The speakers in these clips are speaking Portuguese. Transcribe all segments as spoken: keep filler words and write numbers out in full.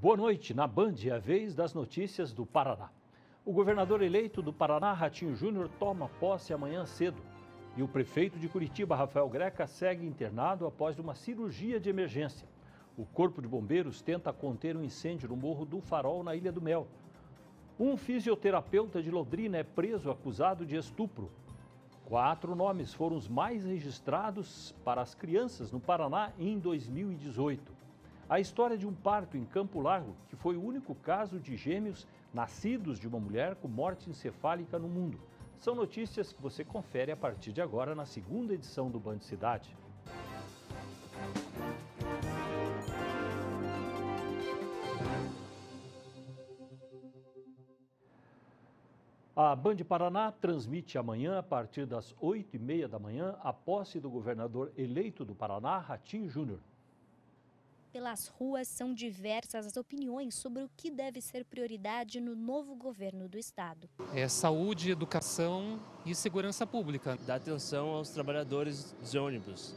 Boa noite. Na Band, é a vez das notícias do Paraná. O governador eleito do Paraná, Ratinho Júnior, toma posse amanhã cedo. E o prefeito de Curitiba, Rafael Greca, segue internado após uma cirurgia de emergência. O Corpo de Bombeiros tenta conter um incêndio no Morro do Farol, na Ilha do Mel. Um fisioterapeuta de Londrina é preso acusado de estupro. Quatro nomes foram os mais registrados para as crianças no Paraná em dois mil e dezoito. A história de um parto em Campo Largo, que foi o único caso de gêmeos nascidos de uma mulher com morte encefálica no mundo. São notícias que você confere a partir de agora na segunda edição do Band Cidade. A Band Paraná transmite amanhã, a partir das oito e meia da manhã, a posse do governador eleito do Paraná, Ratinho Júnior. Pelas ruas são diversas as opiniões sobre o que deve ser prioridade no novo governo do estado. É saúde, educação e segurança pública. Dar atenção aos trabalhadores de ônibus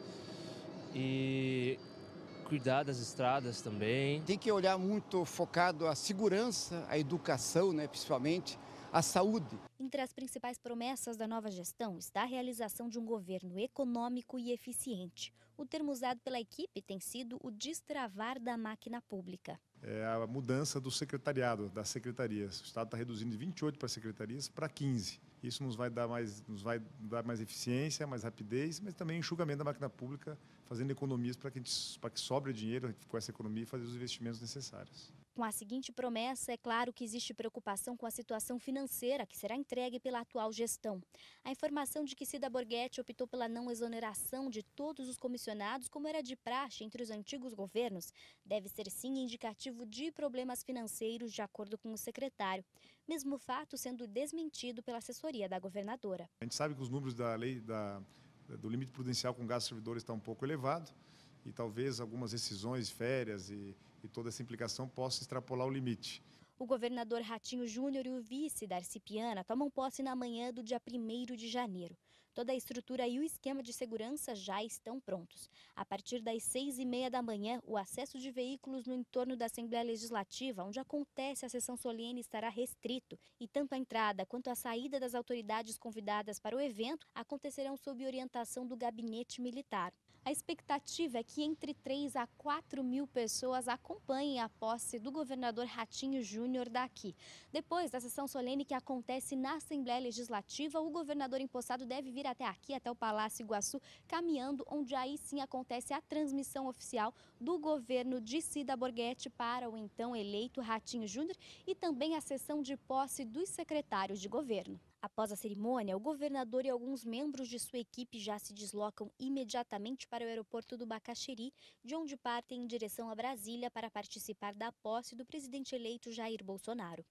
e cuidar das estradas também. Tem que olhar muito focado a segurança, a educação, né, principalmente, a saúde. Entre as principais promessas da nova gestão está a realização de um governo econômico e eficiente. O termo usado pela equipe tem sido o destravar da máquina pública. É a mudança do secretariado, das secretarias. O Estado está reduzindo de vinte e oito para secretarias para quinze. Isso nos vai dar mais, nos vai dar mais eficiência, mais rapidez, mas também enxugamento da máquina pública, fazendo economias para que, para que sobre dinheiro com essa economia e fazer os investimentos necessários. Com a seguinte promessa, é claro que existe preocupação com a situação financeira que será entregue pela atual gestão. A informação de que Cida Borghetti optou pela não exoneração de todos os comissionados, como era de praxe entre os antigos governos, deve ser sim indicativo de problemas financeiros, de acordo com o secretário. Mesmo fato sendo desmentido pela assessoria da governadora. A gente sabe que os números da lei da, do limite prudencial com gastos servidores está um pouco elevado e talvez algumas decisões, férias e, e toda essa implicação possa extrapolar o limite. O governador Ratinho Júnior e o vice Darcy Piana tomam posse na manhã do dia primeiro de janeiro. Toda a estrutura e o esquema de segurança já estão prontos. A partir das seis e meia da manhã, o acesso de veículos no entorno da Assembleia Legislativa, onde acontece a sessão solene, estará restrito. E tanto a entrada quanto a saída das autoridades convidadas para o evento acontecerão sob orientação do gabinete militar. A expectativa é que entre três a quatro mil pessoas acompanhem a posse do governador Ratinho Júnior daqui. Depois da sessão solene que acontece na Assembleia Legislativa, o governador empossado deve vir até aqui, até o Palácio Iguaçu, caminhando, onde aí sim acontece a transmissão oficial do governo de Cida Borghetti para o então eleito Ratinho Júnior e também a sessão de posse dos secretários de governo. Após a cerimônia, o governador e alguns membros de sua equipe já se deslocam imediatamente para o aeroporto do Bacaxiri, de onde partem em direção a Brasília para participar da posse do presidente eleito Jair Bolsonaro.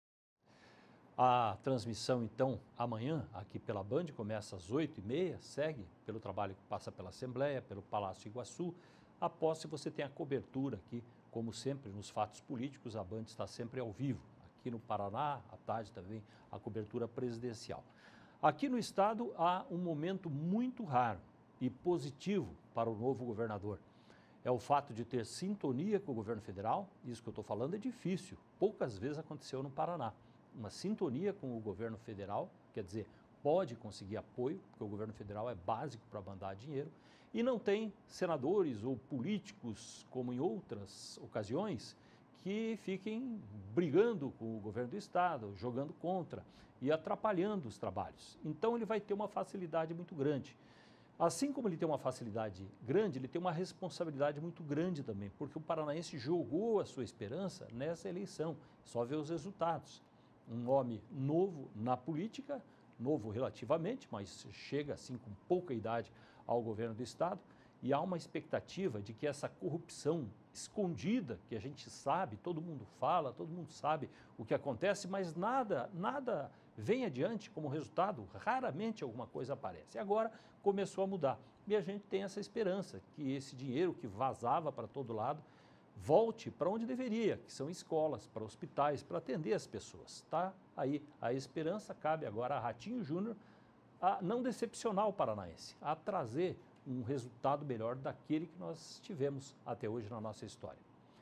A transmissão, então, amanhã, aqui pela Band, começa às oito e meia, segue pelo trabalho que passa pela Assembleia, pelo Palácio Iguaçu. A posse você tem a cobertura aqui, como sempre, nos fatos políticos, a Band está sempre ao vivo. Aqui no Paraná, à tarde também, a cobertura presidencial. Aqui no estado há um momento muito raro e positivo para o novo governador. É o fato de ter sintonia com o governo federal. Isso que eu estou falando é difícil, poucas vezes aconteceu no Paraná. Uma sintonia com o governo federal, quer dizer, pode conseguir apoio, porque o governo federal é básico para mandar dinheiro, e não tem senadores ou políticos, como em outras ocasiões, que fiquem brigando com o governo do estado, jogando contra e atrapalhando os trabalhos. Então ele vai ter uma facilidade muito grande. Assim como ele tem uma facilidade grande, ele tem uma responsabilidade muito grande também, porque o paranaense jogou a sua esperança nessa eleição, só ver os resultados. Um homem novo na política, novo relativamente, mas chega assim com pouca idade ao governo do estado, e há uma expectativa de que essa corrupção escondida, que a gente sabe, todo mundo fala, todo mundo sabe o que acontece, mas nada, nada vem adiante como resultado, raramente alguma coisa aparece. Agora começou a mudar e a gente tem essa esperança que esse dinheiro que vazava para todo lado volte para onde deveria, que são escolas, para hospitais, para atender as pessoas. Tá aí a esperança, cabe agora a Ratinho Júnior a não decepcionar o paranaense, a trazer um resultado melhor daquele que nós tivemos até hoje na nossa história.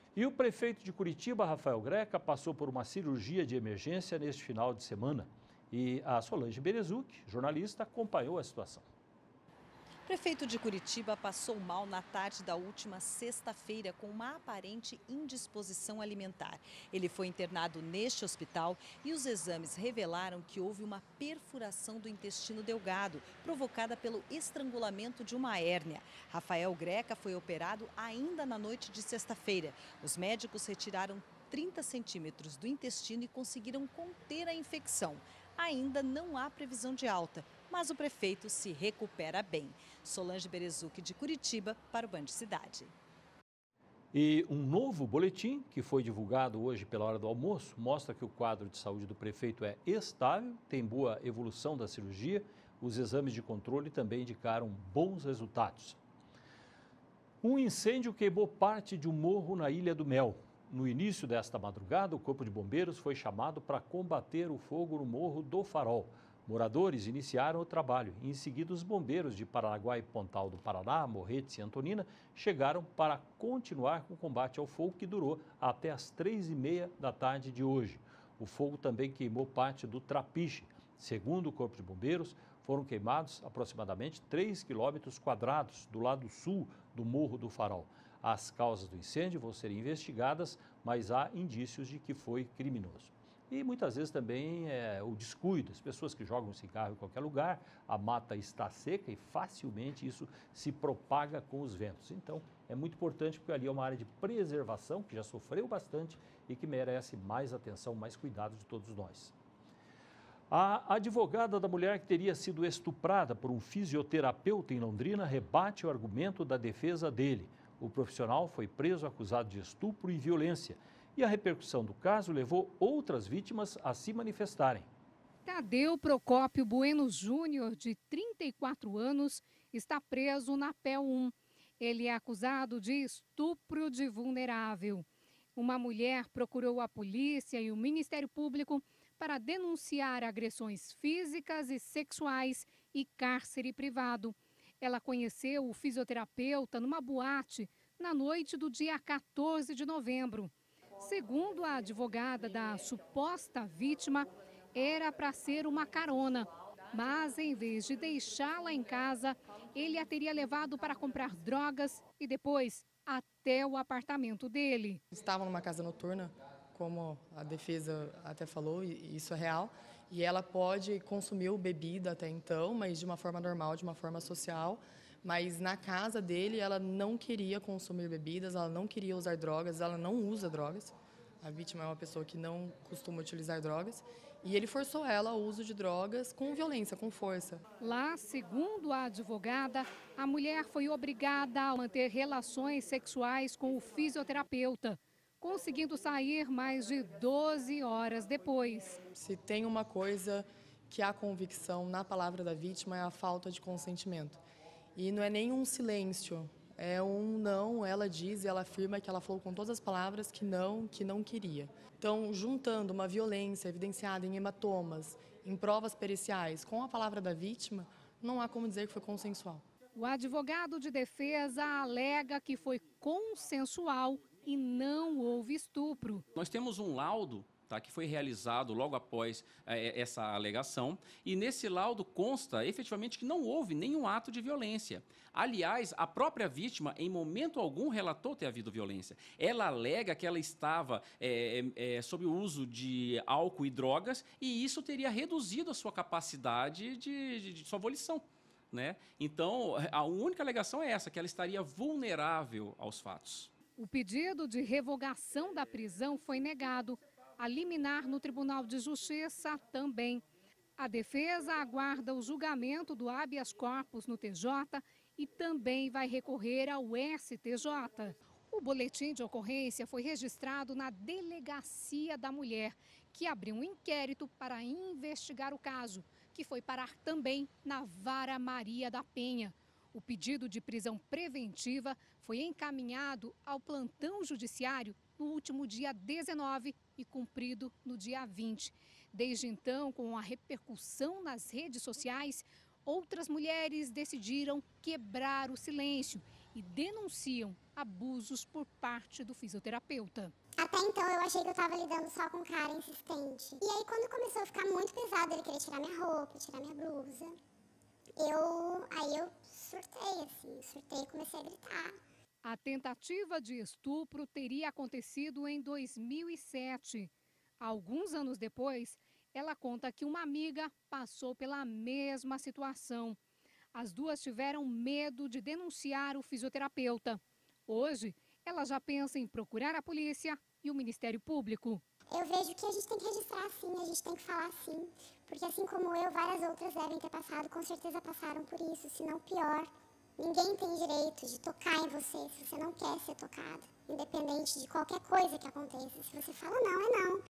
E o prefeito de Curitiba, Rafael Greca, passou por uma cirurgia de emergência neste final de semana. E a Solange Berezuc, jornalista, acompanhou a situação. O prefeito de Curitiba passou mal na tarde da última sexta-feira com uma aparente indisposição alimentar. Ele foi internado neste hospital e os exames revelaram que houve uma perfuração do intestino delgado, provocada pelo estrangulamento de uma hérnia. Rafael Greca foi operado ainda na noite de sexta-feira. Os médicos retiraram trinta centímetros do intestino e conseguiram conter a infecção. Ainda não há previsão de alta, mas o prefeito se recupera bem. Solange Berezuc, de Curitiba, para o Band Cidade. E um novo boletim, que foi divulgado hoje pela hora do almoço, mostra que o quadro de saúde do prefeito é estável, tem boa evolução da cirurgia, os exames de controle também indicaram bons resultados. Um incêndio queimou parte de um morro na Ilha do Mel. No início desta madrugada, o Corpo de Bombeiros foi chamado para combater o fogo no Morro do Farol. Moradores iniciaram o trabalho e, em seguida, os bombeiros de Paranaguá e Pontal do Paraná, Morretes e Antonina, chegaram para continuar com o combate ao fogo que durou até as três e meia da tarde de hoje. O fogo também queimou parte do Trapiche. Segundo o Corpo de Bombeiros, foram queimados aproximadamente três quilômetros quadrados do lado sul do Morro do Farol. As causas do incêndio vão ser investigadas, mas há indícios de que foi criminoso. E muitas vezes também é o descuido, as pessoas que jogam cigarro em qualquer lugar, a mata está seca e facilmente isso se propaga com os ventos. Então, é muito importante porque ali é uma área de preservação que já sofreu bastante e que merece mais atenção, mais cuidado de todos nós. A advogada da mulher que teria sido estuprada por um fisioterapeuta em Londrina rebate o argumento da defesa dele. O profissional foi preso acusado de estupro e violência. E a repercussão do caso levou outras vítimas a se manifestarem. Tadeu Procópio Bueno Júnior, de trinta e quatro anos, está preso na P E um. Ele é acusado de estupro de vulnerável. Uma mulher procurou a polícia e o Ministério Público para denunciar agressões físicas e sexuais e cárcere privado. Ela conheceu o fisioterapeuta numa boate na noite do dia quatorze de novembro. Segundo a advogada da suposta vítima, era para ser uma carona, mas em vez de deixá-la em casa, ele a teria levado para comprar drogas e depois até o apartamento dele. Estavam numa casa noturna, como a defesa até falou, e isso é real, e ela pode consumir bebida até então, mas de uma forma normal, de uma forma social. Mas na casa dele, ela não queria consumir bebidas, ela não queria usar drogas, ela não usa drogas. A vítima é uma pessoa que não costuma utilizar drogas. E ele forçou ela ao uso de drogas com violência, com força. Lá, segundo a advogada, a mulher foi obrigada a manter relações sexuais com o fisioterapeuta, conseguindo sair mais de doze horas depois. Se tem uma coisa que há convicção na palavra da vítima é a falta de consentimento. E não é nem um silêncio, é um não. Ela diz, ela afirma que ela falou com todas as palavras que não, que não queria. Então, juntando uma violência evidenciada em hematomas, em provas periciais, com a palavra da vítima, não há como dizer que foi consensual. O advogado de defesa alega que foi consensual e não houve estupro. Nós temos um laudo, tá, que foi realizado logo após é, essa alegação, e nesse laudo consta efetivamente que não houve nenhum ato de violência. Aliás, a própria vítima, em momento algum, relatou ter havido violência. Ela alega que ela estava é, é, sob o uso de álcool e drogas, e isso teria reduzido a sua capacidade de, de, de sua volição. Né? Então, a única alegação é essa, que ela estaria vulnerável aos fatos. O pedido de revogação da prisão foi negado. A liminar no Tribunal de Justiça também. A defesa aguarda o julgamento do habeas corpus no T J e também vai recorrer ao S T J. O boletim de ocorrência foi registrado na Delegacia da Mulher, que abriu um inquérito para investigar o caso, que foi parar também na Vara Maria da Penha. O pedido de prisão preventiva foi encaminhado ao plantão judiciário no último dia dezenove e cumprido no dia vinte. Desde então, com a repercussão nas redes sociais, outras mulheres decidiram quebrar o silêncio e denunciam abusos por parte do fisioterapeuta. Até então eu achei que eu estava lidando só com um cara insistente. E aí quando começou a ficar muito pesado, ele queria tirar minha roupa, tirar minha blusa, eu, aí eu surtei, assim, surtei e comecei a gritar. A tentativa de estupro teria acontecido em dois mil e sete. Alguns anos depois, ela conta que uma amiga passou pela mesma situação. As duas tiveram medo de denunciar o fisioterapeuta. Hoje, ela já pensa em procurar a polícia e o Ministério Público. Eu vejo que a gente tem que registrar sim, a gente tem que falar sim. Porque assim como eu, várias outras devem ter passado, com certeza passaram por isso, se não pior. Ninguém tem direito de tocar em você se você não quer ser tocado, independente de qualquer coisa que aconteça. Se você fala não, é não.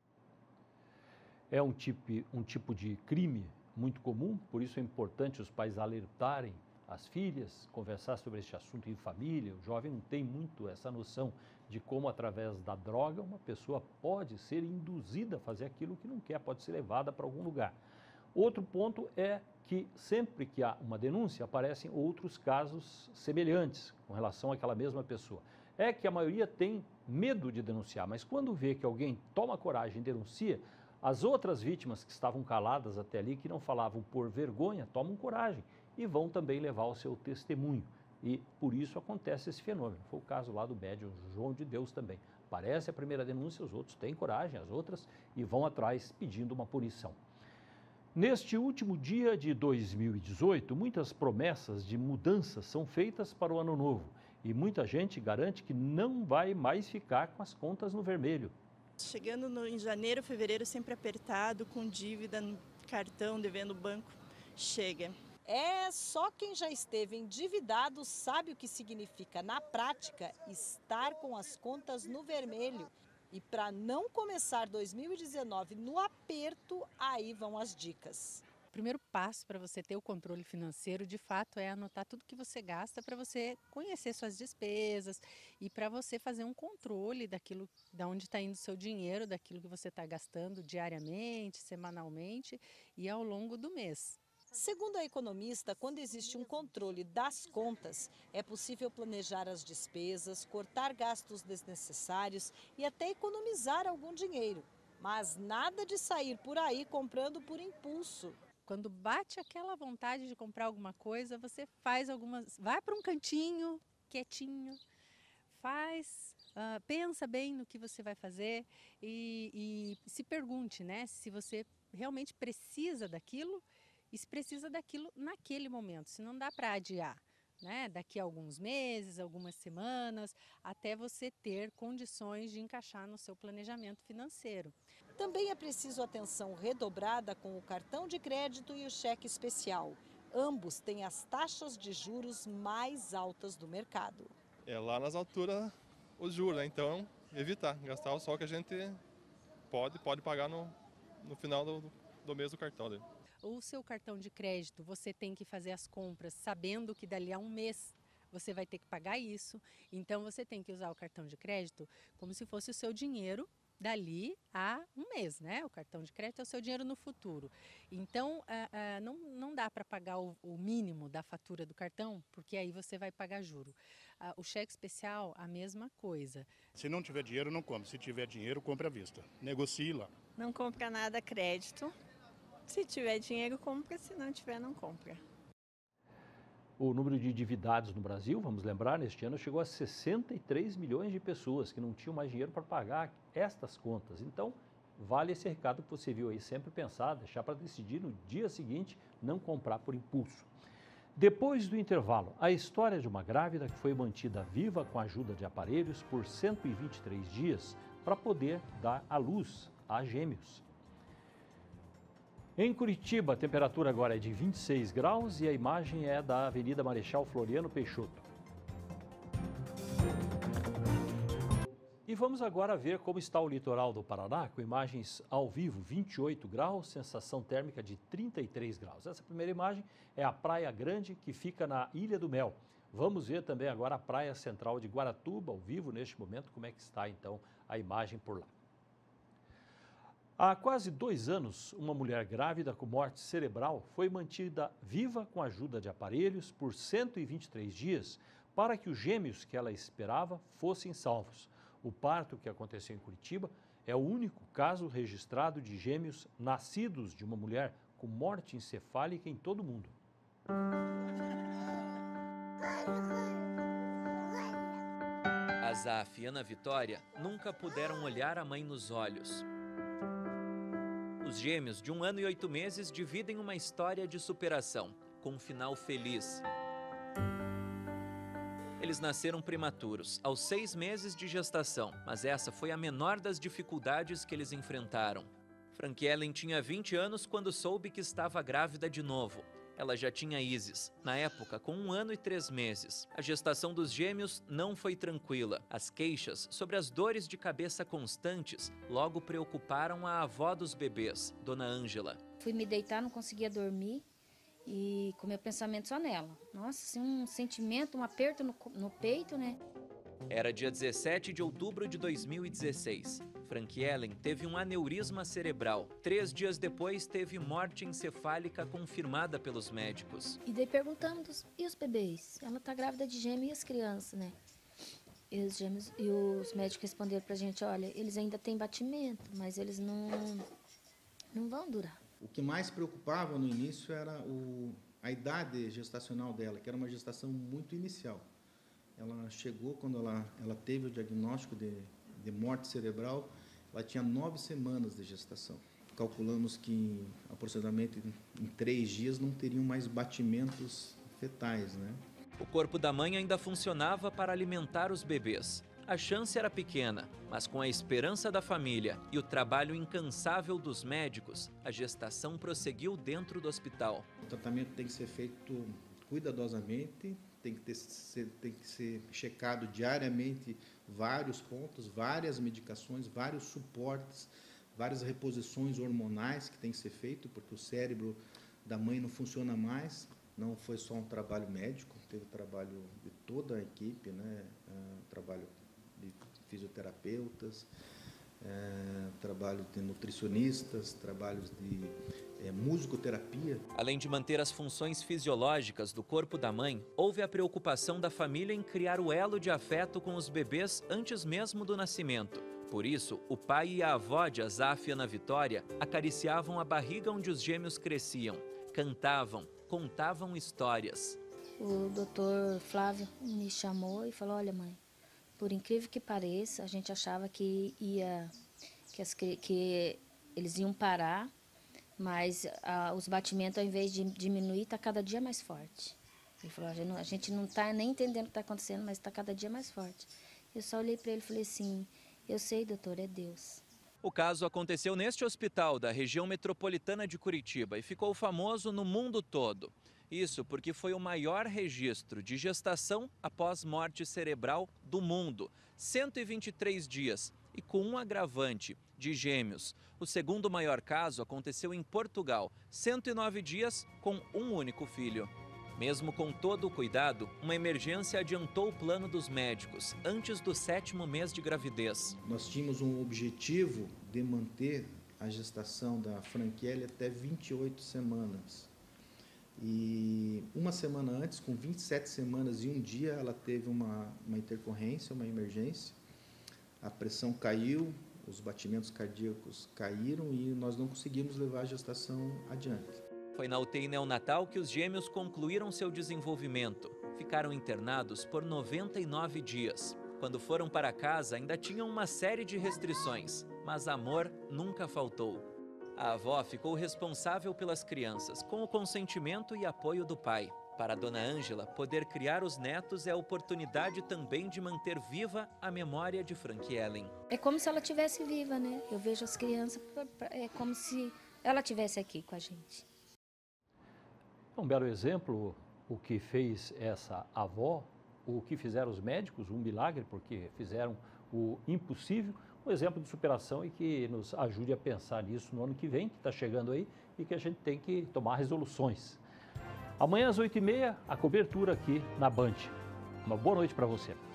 É um tipo, um tipo de crime muito comum, por isso é importante os pais alertarem as filhas, conversar sobre este assunto em família. O jovem não tem muito essa noção de como, através da droga, uma pessoa pode ser induzida a fazer aquilo que não quer, pode ser levada para algum lugar. Outro ponto é que sempre que há uma denúncia, aparecem outros casos semelhantes com relação àquela mesma pessoa. É que a maioria tem medo de denunciar, mas quando vê que alguém toma coragem e denuncia, as outras vítimas que estavam caladas até ali, que não falavam por vergonha, tomam coragem e vão também levar o seu testemunho. E por isso acontece esse fenômeno. Foi o caso lá do médium João de Deus também. Aparece a primeira denúncia, os outros têm coragem, as outras, e vão atrás pedindo uma punição. Neste último dia de dois mil e dezoito, muitas promessas de mudanças são feitas para o ano novo. E muita gente garante que não vai mais ficar com as contas no vermelho. Chegando no, em janeiro, fevereiro, sempre apertado, com dívida no cartão, devendo o banco, chega. É, só quem já esteve endividado sabe o que significa, na prática, estar com as contas no vermelho. E para não começar dois mil e dezenove no aperto, aí vão as dicas. O primeiro passo para você ter o controle financeiro, de fato, é anotar tudo que você gasta para você conhecer suas despesas e para você fazer um controle daquilo, de onde está indo o seu dinheiro, daquilo que você está gastando diariamente, semanalmente e ao longo do mês. Segundo a economista, quando existe um controle das contas, é possível planejar as despesas, cortar gastos desnecessários e até economizar algum dinheiro. Mas nada de sair por aí comprando por impulso. Quando bate aquela vontade de comprar alguma coisa, você faz algumas, vai para um cantinho, quietinho, faz, uh, pensa bem no que você vai fazer e, e se pergunte, né, se você realmente precisa daquilo e se precisa daquilo naquele momento, se não dá para adiar, né, daqui a alguns meses, algumas semanas, até você ter condições de encaixar no seu planejamento financeiro. Também é preciso atenção redobrada com o cartão de crédito e o cheque especial. Ambos têm as taxas de juros mais altas do mercado. É lá nas alturas os juros, né? Então evitar, gastar só que a gente pode, pode pagar no, no final do, do mês do cartão dele. O seu cartão de crédito, você tem que fazer as compras sabendo que dali a um mês você vai ter que pagar isso. Então você tem que usar o cartão de crédito como se fosse o seu dinheiro dali a um mês, né? O cartão de crédito é o seu dinheiro no futuro. Então, ah, ah, não, não dá para pagar o, o mínimo da fatura do cartão, porque aí você vai pagar juro. Ah, o cheque especial, a mesma coisa. Se não tiver dinheiro, não compre. Se tiver dinheiro, compre à vista. Negocie lá. Não compra nada a crédito. Se tiver dinheiro, compra. Se não tiver, não compra. O número de endividados no Brasil, vamos lembrar, neste ano chegou a sessenta e três milhões de pessoas que não tinham mais dinheiro para pagar estas contas. Então, vale esse recado que você viu aí, sempre pensar, deixar para decidir no dia seguinte, não comprar por impulso. Depois do intervalo, a história de uma grávida que foi mantida viva com a ajuda de aparelhos por cento e vinte e três dias para poder dar à luz a gêmeos. Em Curitiba, a temperatura agora é de vinte e seis graus e a imagem é da Avenida Marechal Floriano Peixoto. E vamos agora ver como está o litoral do Paraná, com imagens ao vivo, vinte e oito graus, sensação térmica de trinta e três graus. Essa primeira imagem é a Praia Grande, que fica na Ilha do Mel. Vamos ver também agora a Praia Central de Guaratuba, ao vivo, neste momento, como é que está então a imagem por lá. Há quase dois anos, uma mulher grávida com morte cerebral foi mantida viva com a ajuda de aparelhos por cento e vinte e três dias para que os gêmeos que ela esperava fossem salvos. O parto que aconteceu em Curitiba é o único caso registrado de gêmeos nascidos de uma mulher com morte encefálica em todo o mundo. Azaf e Ana Vitória nunca puderam olhar a mãe nos olhos. Os gêmeos de um ano e oito meses dividem uma história de superação, com um final feliz. Eles nasceram prematuros, aos seis meses de gestação, mas essa foi a menor das dificuldades que eles enfrentaram. Franquiellen tinha vinte anos quando soube que estava grávida de novo. Ela já tinha Isis, na época com um ano e três meses. A gestação dos gêmeos não foi tranquila. As queixas sobre as dores de cabeça constantes logo preocuparam a avó dos bebês, Dona Ângela. Fui me deitar, não conseguia dormir. E com meu pensamento só nela. Nossa, assim, um sentimento, um aperto no, no peito, né? Era dia dezessete de outubro de dois mil e dezesseis. Franquiellen teve um aneurisma cerebral. Três dias depois, teve morte encefálica confirmada pelos médicos. E daí perguntamos, e os bebês? Ela tá grávida de gêmeo e as crianças, né? E os gêmeos, e os médicos responderam pra gente, olha, eles ainda têm batimento, mas eles não, não vão durar. O que mais preocupava no início era o, a idade gestacional dela, que era uma gestação muito inicial. Ela chegou, quando ela, ela teve o diagnóstico de, de morte cerebral, ela tinha nove semanas de gestação. Calculamos que aproximadamente em três dias não teriam mais batimentos fetais, né? O corpo da mãe ainda funcionava para alimentar os bebês. A chance era pequena, mas com a esperança da família e o trabalho incansável dos médicos, a gestação prosseguiu dentro do hospital. O tratamento tem que ser feito cuidadosamente, tem que, ter, ser, tem que ser checado diariamente vários pontos, várias medicações, vários suportes, várias reposições hormonais que tem que ser feito, porque o cérebro da mãe não funciona mais. Não foi só um trabalho médico, teve trabalho de toda a equipe, né? Uh, trabalho de fisioterapeutas, é, trabalho de nutricionistas, trabalhos de é, musicoterapia. Além de manter as funções fisiológicas do corpo da mãe, houve a preocupação da família em criar o elo de afeto com os bebês antes mesmo do nascimento. Por isso, o pai e a avó de Azaf e Ana Vitória acariciavam a barriga onde os gêmeos cresciam, cantavam, contavam histórias. O doutor Flávio me chamou e falou, olha mãe, por incrível que pareça, a gente achava que, ia, que, as, que eles iam parar, mas ah, os batimentos, ao invés de diminuir, está cada dia mais forte. Ele falou, a gente não está nem entendendo o que está acontecendo, mas está cada dia mais forte. Eu só olhei para ele e falei assim, eu sei, doutor, é Deus. O caso aconteceu neste hospital da região metropolitana de Curitiba e ficou famoso no mundo todo. Isso porque foi o maior registro de gestação após morte cerebral do mundo, cento e vinte e três dias, e com um agravante, de gêmeos. O segundo maior caso aconteceu em Portugal, cento e nove dias com um único filho. Mesmo com todo o cuidado, uma emergência adiantou o plano dos médicos, antes do sétimo mês de gravidez. Nós tínhamos um objetivo de manter a gestação da Franquiellen até vinte e oito semanas. E uma semana antes, com vinte e sete semanas e um dia, ela teve uma, uma intercorrência, uma emergência. A pressão caiu, os batimentos cardíacos caíram e nós não conseguimos levar a gestação adiante. Foi na U T I neonatal que os gêmeos concluíram seu desenvolvimento. Ficaram internados por noventa e nove dias. Quando foram para casa, ainda tinham uma série de restrições, mas amor nunca faltou. A avó ficou responsável pelas crianças, com o consentimento e apoio do pai. Para a Dona Ângela, poder criar os netos é a oportunidade também de manter viva a memória de Franquiellen. É como se ela estivesse viva, né? Eu vejo as crianças, é como se ela estivesse aqui com a gente. Um belo exemplo, o que fez essa avó, o que fizeram os médicos, um milagre, porque fizeram o impossível, um exemplo de superação e que nos ajude a pensar nisso no ano que vem, que está chegando aí, e que a gente tem que tomar resoluções. Amanhã às oito e meia, a cobertura aqui na Band. Uma boa noite para você.